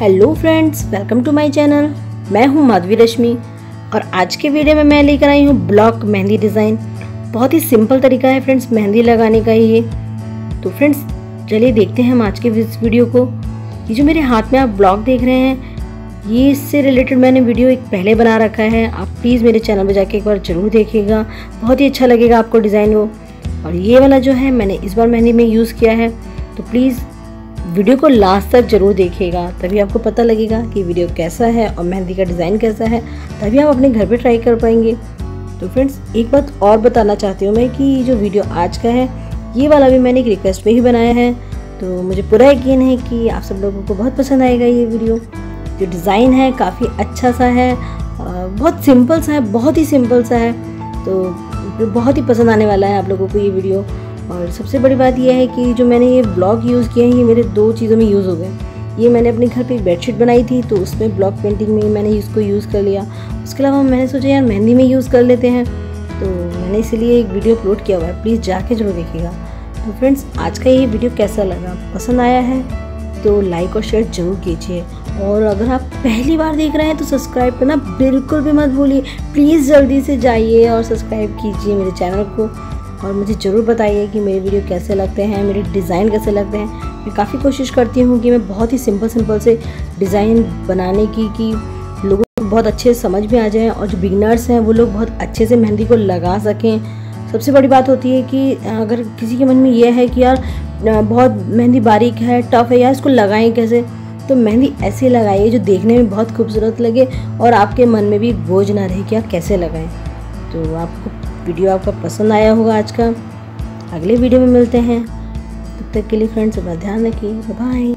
Hello friends, welcome to my channel. मैं हूं माधवी रश्मि और आज के वीडियो में मैं लेकर आई हूं ब्लॉक मेहंदी डिज़ाइन। बहुत ही सिंपल तरीका है फ्रेंड्स मेहंदी लगाने का ये। तो फ्रेंड्स चलिए देखते हैं हम आज के इस वीडियो को। ये जो मेरे हाथ में आप ब्लॉक देख रहे हैं, ये इससे रिलेटेड मैंने वीडियो एक पहले बना रखा है। आप प्लीज़ मेरे चैनल पर जाके एक बार ज़रूर देखिएगा, बहुत ही अच्छा लगेगा आपको डिज़ाइन वो। और ये वाला जो है मैंने इस बार मेहंदी में यूज़ किया है। तो प्लीज़ वीडियो को लास्ट तक ज़रूर देखिएगा, तभी आपको पता लगेगा कि वीडियो कैसा है और मेहंदी का डिज़ाइन कैसा है, तभी आप अपने घर पे ट्राई कर पाएंगे। तो फ्रेंड्स एक बात और बताना चाहती हूँ मैं कि जो वीडियो आज का है ये वाला भी मैंने एक रिक्वेस्ट पे ही बनाया है। तो मुझे पूरा यकीन है कि आप सब लोगों को बहुत पसंद आएगा ये वीडियो। जो डिज़ाइन है काफ़ी अच्छा सा है, बहुत सिंपल सा है, बहुत ही सिंपल सा है। तो बहुत ही पसंद आने वाला है आप लोगों को ये वीडियो। और सबसे बड़ी बात यह है कि जो मैंने ये ब्लॉक यूज़ किए हैं ये मेरे दो चीज़ों में यूज़ हो गए। ये मैंने अपने घर पे एक बेडशीट बनाई थी तो उसमें ब्लॉक पेंटिंग में मैंने इसको यूज़ कर लिया। उसके अलावा मैंने सोचा यार मेहंदी में यूज़ कर लेते हैं, तो मैंने इसीलिए एक वीडियो अपलोड किया हुआ है, प्लीज़ जाके जरूर देखिएगा। तो फ्रेंड्स आज का ये वीडियो कैसा लगा, पसंद आया है तो लाइक और शेयर ज़रूर कीजिए। और अगर आप पहली बार देख रहे हैं तो सब्सक्राइब करना बिल्कुल भी मत भूलिए। प्लीज़ जल्दी से जाइए और सब्सक्राइब कीजिए मेरे चैनल को। और मुझे ज़रूर बताइए कि मेरे वीडियो कैसे लगते हैं, मेरे डिज़ाइन कैसे लगते हैं। मैं काफ़ी कोशिश करती हूँ कि मैं बहुत ही सिंपल से डिज़ाइन बनाने की कि लोगों को बहुत अच्छे से समझ में आ जाए और जो बिगिनर्स हैं वो लोग बहुत अच्छे से मेहंदी को लगा सकें। सबसे बड़ी बात होती है कि अगर किसी के मन में यह है कि यार बहुत मेहंदी बारीक है, टफ़ है, यार इसको लगाएं कैसे, तो मेहंदी ऐसे लगाइए जो देखने में बहुत खूबसूरत लगे और आपके मन में भी बोझ ना रहे कि यार कैसे लगाएं। तो आपको वीडियो आपका पसंद आया होगा आज का। अगले वीडियो में मिलते हैं, तब तक के लिए फ्रेंड्स अपना ध्यान रखिए, बाय।